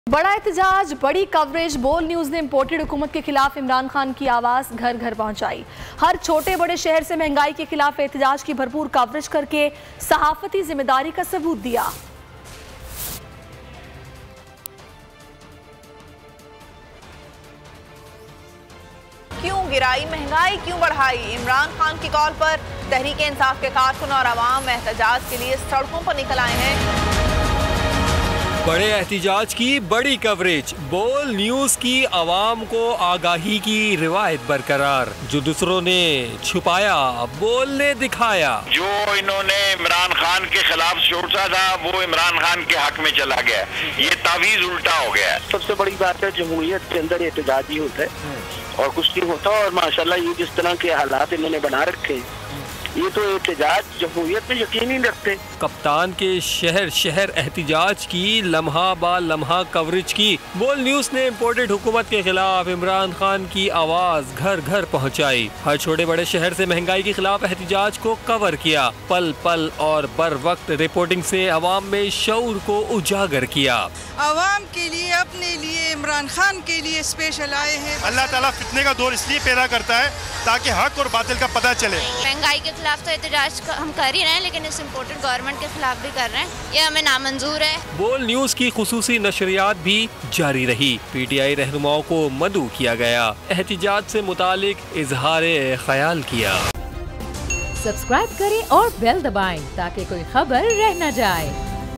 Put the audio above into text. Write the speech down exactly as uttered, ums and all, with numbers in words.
बड़ा एहतजाज, बड़ी कवरेज। बोल न्यूज ने इम्पोर्टेड हुकूमत के खिलाफ इमरान खान की आवाज घर घर पहुंचाई। हर छोटे बड़े शहर से महंगाई के खिलाफ एहतजाज की भरपूर कवरेज करके सहाफती जिम्मेदारी का सबूत दिया। क्यों गिराई महंगाई, क्यों बढ़ाई? इमरान खान की कॉल पर तहरीक इंसाफ के कारकुन और अवाम एहतजाज के लिए सड़कों पर निकल आए हैं। बड़े एहतजाज की बड़ी कवरेज। बोल न्यूज की आवाम को आगाही की रिवायत बरकरार। जो दूसरों ने छुपाया, बोल ने दिखाया। जो इन्होंने इमरान खान के खिलाफ सोचा था वो इमरान खान के हक में चला गया। ये तावीज उल्टा हो गया। सबसे बड़ी बात है, जमहूरियत के अंदर एहतजाज ही होता है और कुछ नहीं होता। और माशाल्लाह ये जिस तरह के हालात इन्होंने बना रखे हैं, ये तो एहतजाज जमहूरियत में यकीन ही रखते। कप्तान के शहर शहर एहतजाज की लम्हा बा लम्हा कवरेज की। बोल न्यूज ने इम्पोर्टेड हुकूमत के खिलाफ इमरान खान की आवाज घर घर पहुंचाई। हर छोटे बड़े शहर से महंगाई के खिलाफ एहतजाज को कवर किया। पल पल और बर वक्त रिपोर्टिंग से अवाम में शऊर को उजागर किया। अवाम के लिए, अपने लिए, इमरान खान के लिए स्पेशल आए हैं। अल्लाह ताला फितने का दौर इसलिए पैदा करता है ताकि हक और बातिल का पता चले। महंगाई के खिलाफ तो एहतजाज हम कर ही रहे हैं, लेकिन इस इम्पोर्टेड गवर्नमेंट के खिलाफ भी कर रहे हैं। ये हमें नामंजूर है। बोल न्यूज की खुसूसी नशरियात भी जारी रही। पीटीआई रहनुमाओं को मदऊ किया गया। एहतजाज से मुतालिक इजहार ख्याल किया। सब्सक्राइब करें और बेल दबाएं ताकि कोई खबर रह न जाए।